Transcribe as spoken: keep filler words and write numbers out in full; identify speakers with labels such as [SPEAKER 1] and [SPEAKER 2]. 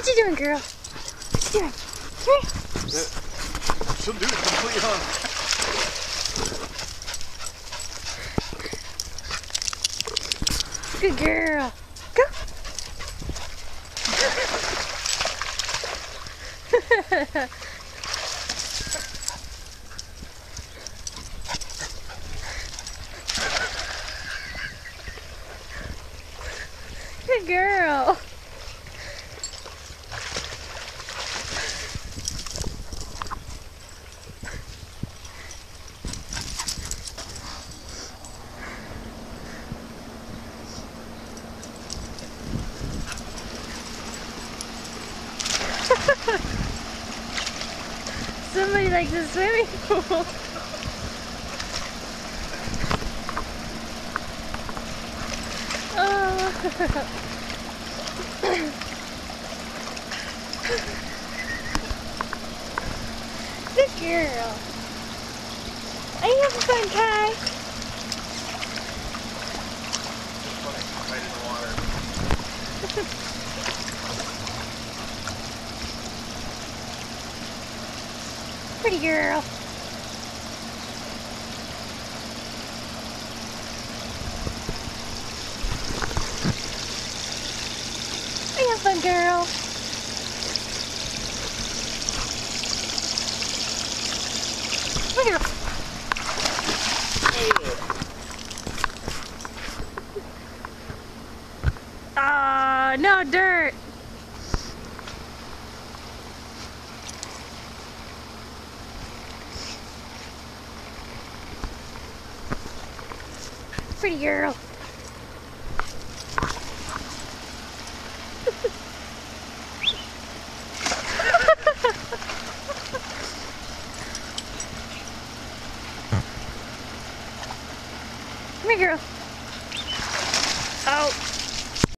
[SPEAKER 1] What you doing, girl? What you doing? Come here.
[SPEAKER 2] She'll do it completely on.
[SPEAKER 1] Good girl. Go. Good girl. Somebody likes a swimming pool. Oh. Good girl. Are you having fun, Khai?
[SPEAKER 2] Right in the water.
[SPEAKER 1] Pretty girl. Are you having fun, girl? Look at her. Ah, uh, no dirt. Pretty girl. Come here, girl. Oh.